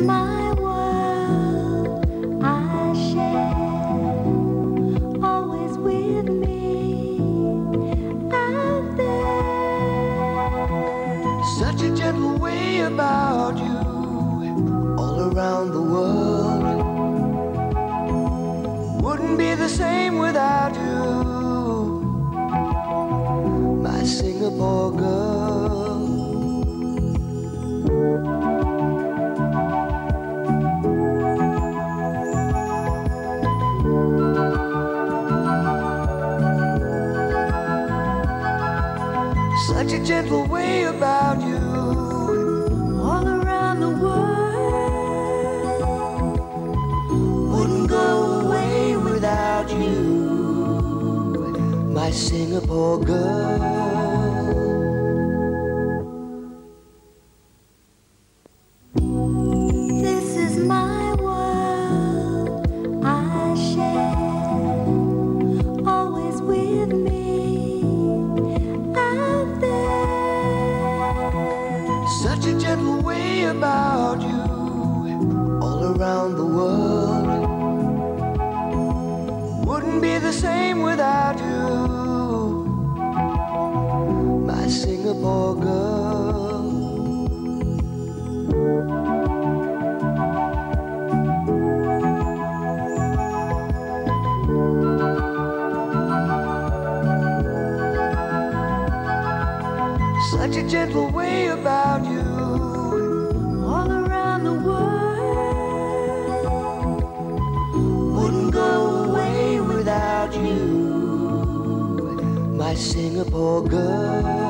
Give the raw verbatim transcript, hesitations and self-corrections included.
my world I share, always with me out there. Such a gentle way about you, all around the world. Wouldn't be the same without you, my Singapore girl. Such a gentle way about you, All around the world, wouldn't go away without you, my Singapore girl. this is my world I share, always with me out there. Such a gentle way about you, all around the world. Wouldn't be the same without you, my Singapore girl. Such a gentle way about you, All around the world, wouldn't go away without you, my Singapore girl.